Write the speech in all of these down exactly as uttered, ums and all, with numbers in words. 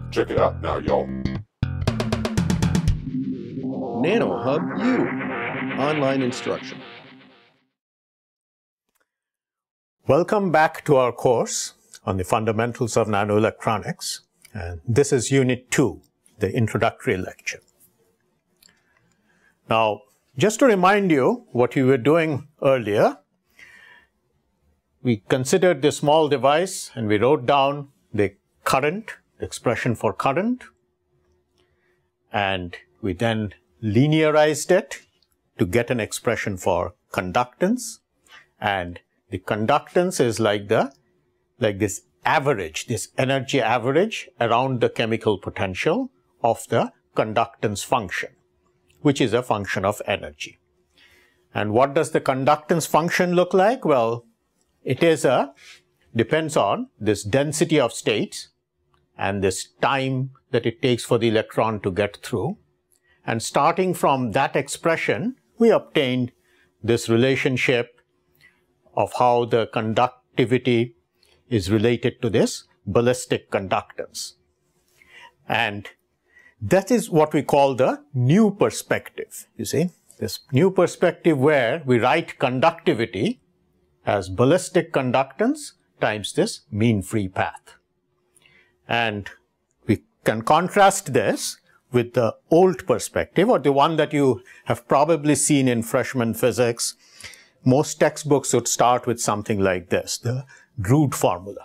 Check it out now, y'all. nanoHUB-U, online instruction. Welcome back to our course on the fundamentals of nanoelectronics. And this is Unit two, the introductory lecture. Now, just to remind you what we were doing earlier, we considered this small device and we wrote down the current, the expression for current, and we then linearized it to get an expression for conductance. And the conductance is like the like this average, this energy average around the chemical potential of the conductance function, which is a function of energy. And what does the conductance function look like? Well, it is a depends on this density of states and this time that it takes for the electron to get through. And starting from that expression, we obtained this relationship of how the conductivity is related to this ballistic conductance. And that is what we call the new perspective, you see. This new perspective where we write conductivity as ballistic conductance times this mean free path. And we can contrast this with the old perspective, or the one that you have probably seen in freshman physics. Most textbooks would start with something like this, the Drude formula.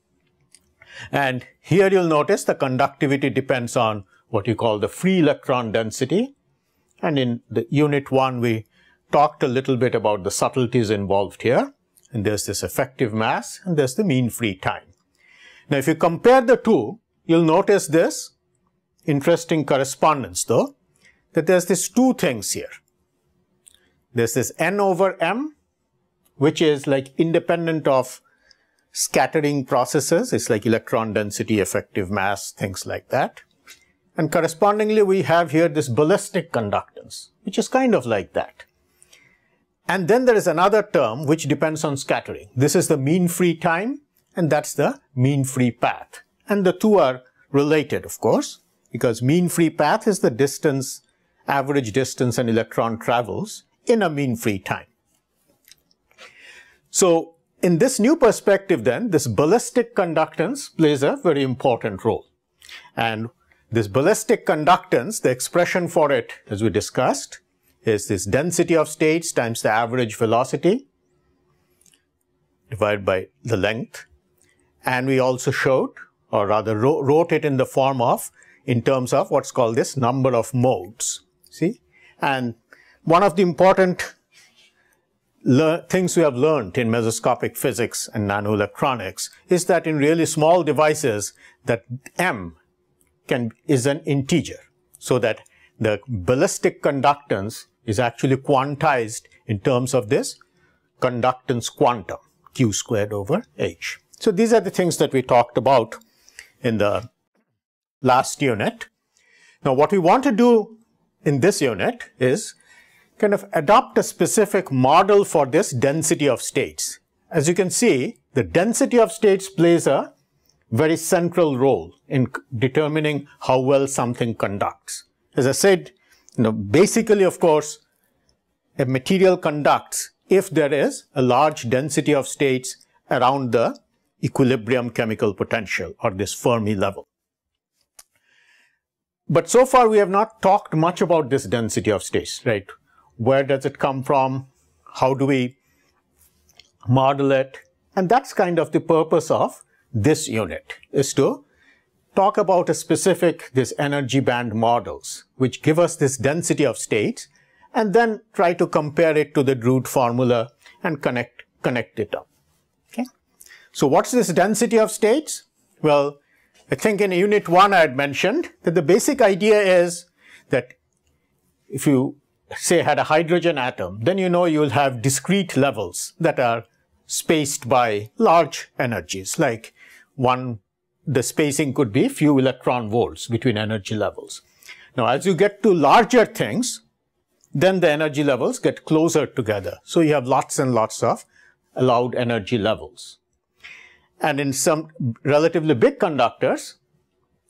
And here you'll notice the conductivity depends on what you call the free electron density. And in the unit one, we talked a little bit about the subtleties involved here. And there's this effective mass, and there's the mean free time. Now, if you compare the two, you'll notice this interesting correspondence, though, that there's these two things here. There's this N over M, which is like independent of scattering processes. It's like electron density, effective mass, things like that. And correspondingly, we have here this ballistic conductance, which is kind of like that. And then there is another term which depends on scattering. This is the mean free time, and that's the mean free path. And the two are related, of course, because mean free path is the distance, average distance an electron travels in a mean free time. So in this new perspective then, this ballistic conductance plays a very important role. And this ballistic conductance, the expression for it, as we discussed, is this density of states times the average velocity divided by the length. And we also showed, or rather wrote it in the form of, in terms of what's called this number of modes. See? And one of the important things we have learned in mesoscopic physics and nanoelectronics is that in really small devices, that M can is an integer, so that the ballistic conductance is actually quantized in terms of this conductance quantum, Q squared over H. So these are the things that we talked about in the last unit. Now what we want to do in this unit is kind of adopt a specific model for this density of states. As you can see, the density of states plays a very central role in determining how well something conducts. As I said, you know, basically, of course, a material conducts if there is a large density of states around the equilibrium chemical potential, or this Fermi level. But so far we have not talked much about this density of states, right? Where does it come from? How do we model it? And that's kind of the purpose of this unit, is to talk about a specific, this energy band models, which give us this density of states, and then try to compare it to the Drude formula and connect, connect it up. Okay. So what's this density of states? Well, I think in unit one I had mentioned that the basic idea is that if you say had a hydrogen atom, then you know you will have discrete levels that are spaced by large energies, like one, the spacing could be few electron volts between energy levels. Now as you get to larger things, then the energy levels get closer together. So you have lots and lots of allowed energy levels. And in some relatively big conductors,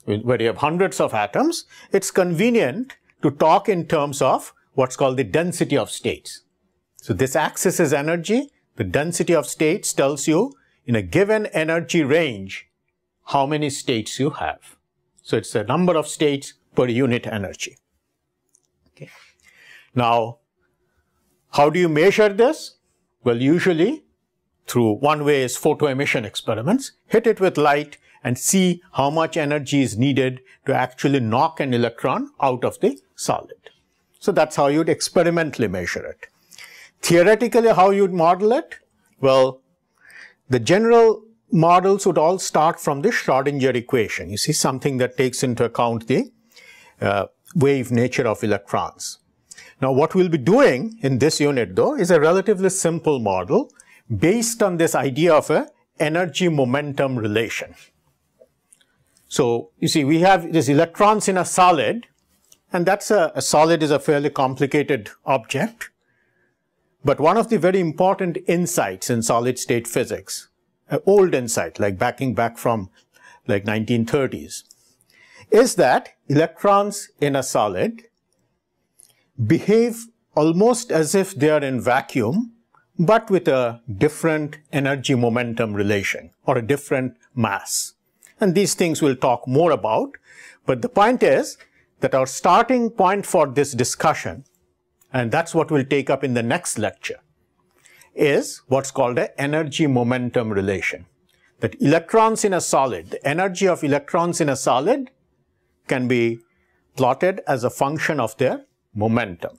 where you have hundreds of atoms, it's convenient to talk in terms of what's called the density of states. So this axis is energy. The density of states tells you in a given energy range how many states you have. So it's the number of states per unit energy. Okay. Now, how do you measure this? Well, usually through one way is photoemission experiments. Hit it with light and see how much energy is needed to actually knock an electron out of the solid. So that's how you'd experimentally measure it. Theoretically, how you'd model it? Well, the general models would all start from the Schrödinger equation. You see, something that takes into account the uh, wave nature of electrons. Now, what we'll be doing in this unit, though, is a relatively simple model based on this idea of a energy-momentum relation. So, you see, we have these electrons in a solid, and that's a, a solid is a fairly complicated object. But one of the very important insights in solid-state physics, an old insight, like backing back from like nineteen thirties, is that electrons in a solid behave almost as if they are in vacuum, but with a different energy momentum relation or a different mass. And these things we'll talk more about. But the point is that our starting point for this discussion, and that's what we'll take up in the next lecture, is what's called an energy momentum relation. That electrons in a solid, the energy of electrons in a solid can be plotted as a function of their momentum.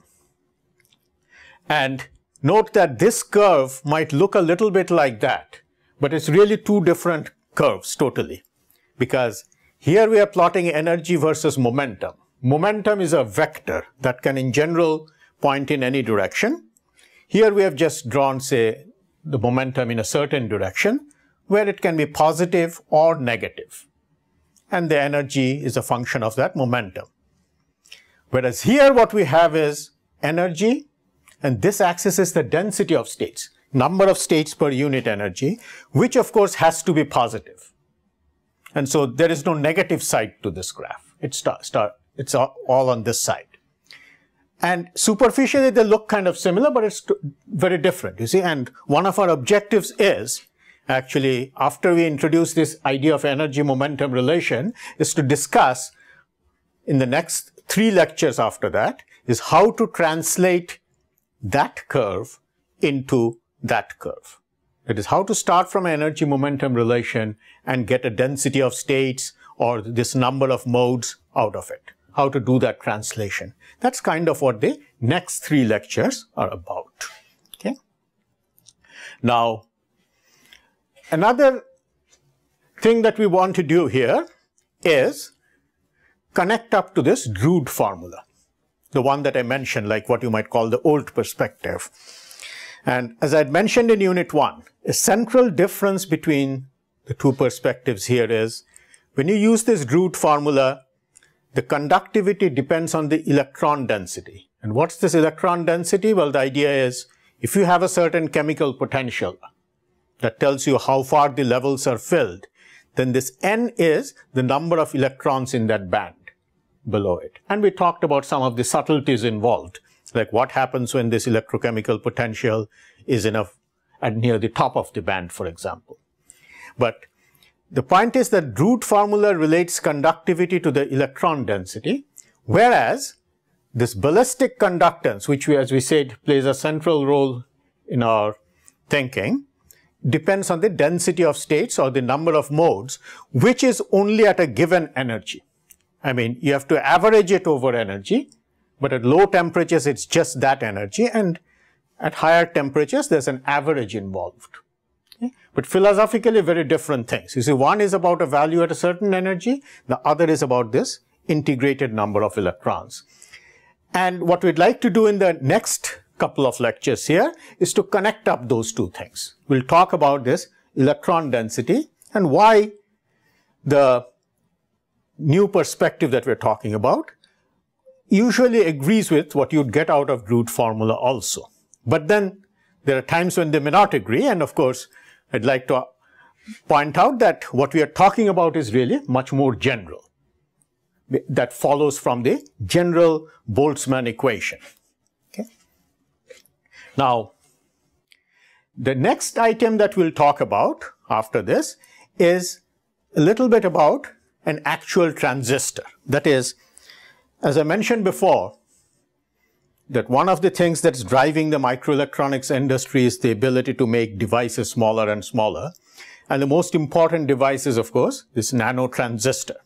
And note that this curve might look a little bit like that, but it's really two different curves totally. Because here we are plotting energy versus momentum. Momentum is a vector that can in general point in any direction. Here we have just drawn, say, the momentum in a certain direction, where it can be positive or negative. And the energy is a function of that momentum. Whereas here what we have is energy, and this axis is the density of states, number of states per unit energy, which of course has to be positive. And so there is no negative side to this graph. It's, start, start, it's all on this side. And superficially they look kind of similar, but it's very different, you see. And one of our objectives is actually, after we introduce this idea of energy momentum relation, is to discuss in the next three lectures after that, is how to translate that curve into that curve. It is how to start from an energy momentum relation and get a density of states or this number of modes out of it. How to do that translation. That's kind of what the next three lectures are about. Okay. Now, another thing that we want to do here is connect up to this Drude formula, the one that I mentioned, like what you might call the old perspective. And as I had mentioned in unit one, a central difference between the two perspectives here is when you use this Drude formula, the conductivity depends on the electron density. And what's this electron density? Well, the idea is if you have a certain chemical potential that tells you how far the levels are filled, then this N is the number of electrons in that band below it. And we talked about some of the subtleties involved, like what happens when this electrochemical potential is enough at near the top of the band, for example. But the point is that Drude formula relates conductivity to the electron density, whereas this ballistic conductance, which we, as we said, plays a central role in our thinking, depends on the density of states or the number of modes, which is only at a given energy. I mean, you have to average it over energy, but at low temperatures, it's just that energy, and at higher temperatures, there's an average involved. Okay? But philosophically, very different things. You see, one is about a value at a certain energy, the other is about this integrated number of electrons. And what we'd like to do in the next couple of lectures here is to connect up those two things. We'll talk about this electron density and why the new perspective that we're talking about usually agrees with what you'd get out of Drude formula also. But then there are times when they may not agree, and of course I'd like to point out that what we are talking about is really much more general. that follows from the general Boltzmann equation. Okay. Now, the next item that we'll talk about after this is a little bit about an actual transistor. That is, as I mentioned before, that one of the things that's driving the microelectronics industry is the ability to make devices smaller and smaller. And the most important device is, of course, this nanotransistor.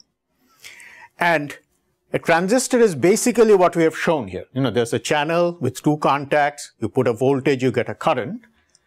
And a transistor is basically what we have shown here. You know, there's a channel with two contacts. You put a voltage, you get a current.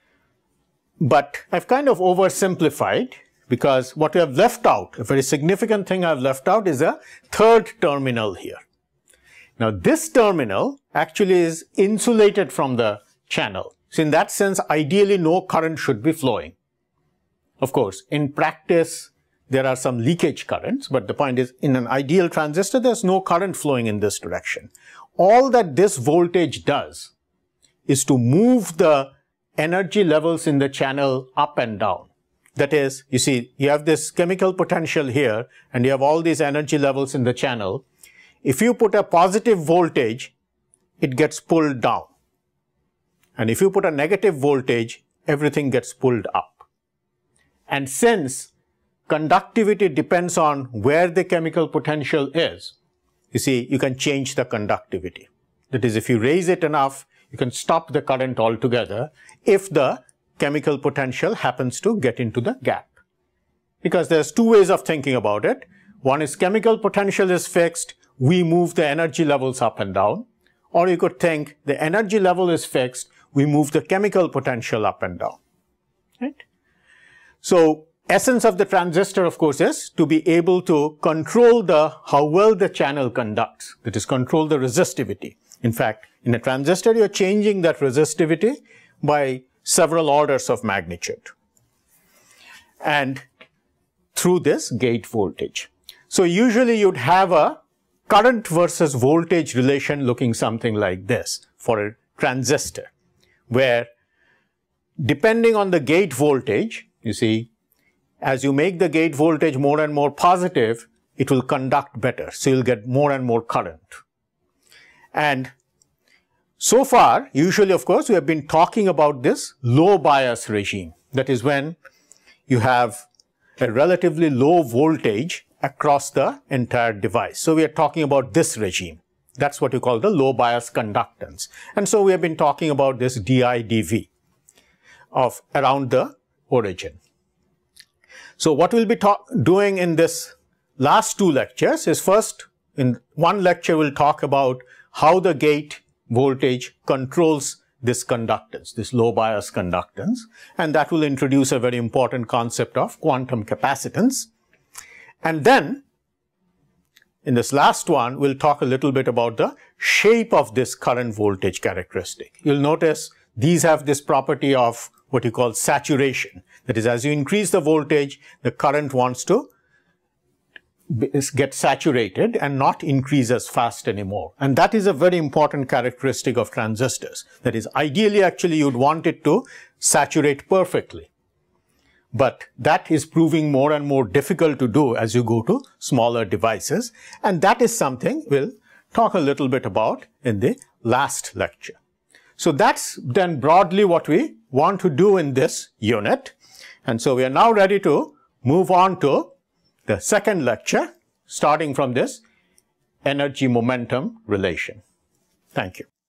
But I've kind of oversimplified, because what we have left out, a very significant thing I've left out, is a third terminal here. Now, this terminal actually is insulated from the channel. So in that sense, ideally, no current should be flowing. Of course, in practice, there are some leakage currents, but the point is, in an ideal transistor, there's no current flowing in this direction. All that this voltage does is to move the energy levels in the channel up and down. That is, you see, you have this chemical potential here, and you have all these energy levels in the channel. If you put a positive voltage, it gets pulled down. And if you put a negative voltage, everything gets pulled up. And since conductivity depends on where the chemical potential is, you see, you can change the conductivity. That is, if you raise it enough, you can stop the current altogether if the chemical potential happens to get into the gap. Because there's two ways of thinking about it. One is chemical potential is fixed, we move the energy levels up and down. Or you could think the energy level is fixed, we move the chemical potential up and down. Right? So, essence of the transistor, of course, is to be able to control the how well the channel conducts. That is, control the resistivity. In fact, in a transistor, you're changing that resistivity by several orders of magnitude. And through this gate voltage. So, usually you'd have a current versus voltage relation looking something like this for a transistor, where depending on the gate voltage, you see, as you make the gate voltage more and more positive, it will conduct better. So you'll get more and more current. And so far, usually, of course, we have been talking about this low bias regime. That is when you have a relatively low voltage across the entire device. So we are talking about this regime. That's what you call the low bias conductance. And so we have been talking about this d I d V of around the origin. So what we'll be doing in this last two lectures is, first, in one lecture we'll talk about how the gate voltage controls this conductance, this low bias conductance, and that will introduce a very important concept of quantum capacitance. And then, in this last one, we'll talk a little bit about the shape of this current voltage characteristic. You'll notice these have this property of what you call saturation. That is, as you increase the voltage, the current wants to get saturated and not increase as fast anymore. And that is a very important characteristic of transistors. That is, ideally, actually, you'd want it to saturate perfectly. But that is proving more and more difficult to do as you go to smaller devices. And that is something we'll talk a little bit about in the last lecture. So that's then broadly what we want to do in this unit. And so we are now ready to move on to the second lecture, starting from this energy momentum relation. Thank you.